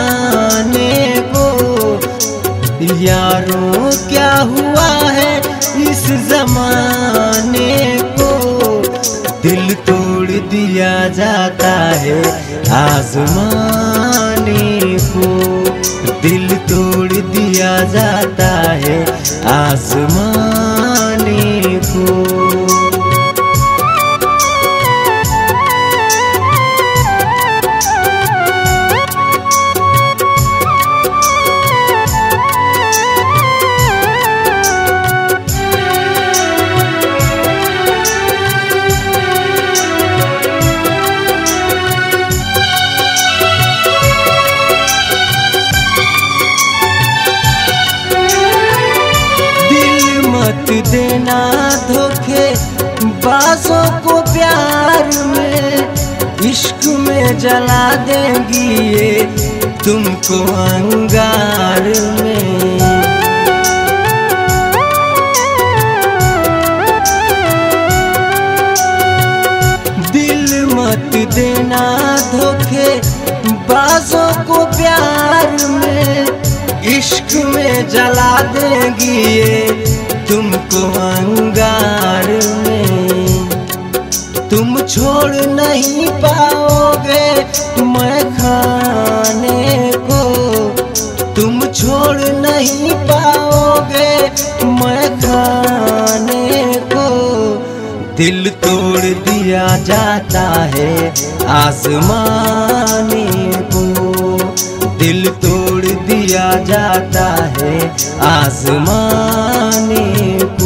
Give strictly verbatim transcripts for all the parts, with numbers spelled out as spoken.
को। यारों क्या हुआ है इस जमाने को, दिल तोड़ दिया जाता है आजमाने को, दिल तोड़ दिया जाता है आजमाने को। मत देना धोखे बाजों को प्यार में, इश्क में जला देंगी ये तुमको अंगार में। दिल मत देना धोखे बाजों को प्यार में, इश्क में जला देंगी ये तुमको अंगार में। तुम छोड़ नहीं पाओगे मैं खाने को, तुम छोड़ नहीं पाओगे मैं खाने को। दिल तोड़ दिया जाता है आसमाने को, दिल तोड़ दिया जाता है आसमाने को।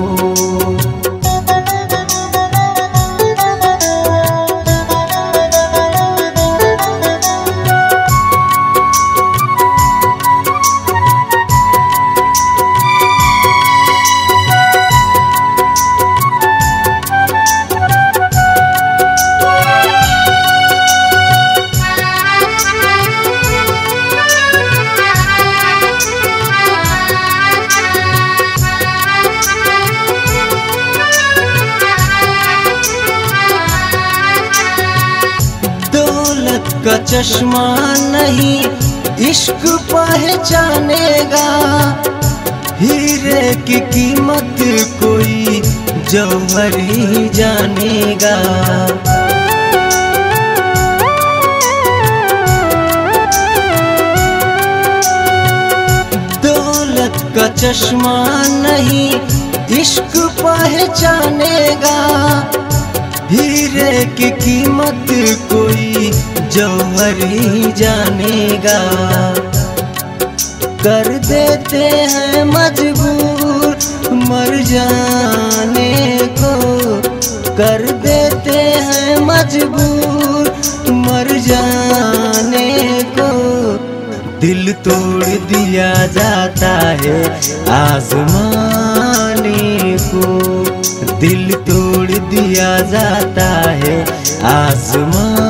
का चश्मा नहीं इश्क पहचानेगा, हीरे की कीमत कोई जौहर ही जानेगा। दौलत का चश्मा नहीं इश्क पहचानेगा, हीरे की कीमत कोई जौहर ही जानेगा। कर देते हैं मजबूर मर जाने को, कर देते हैं मजबूर मर जाने को। दिल तोड़ दिया जाता है आसमाने को, दिल तोड़ दिया जाता है आसमान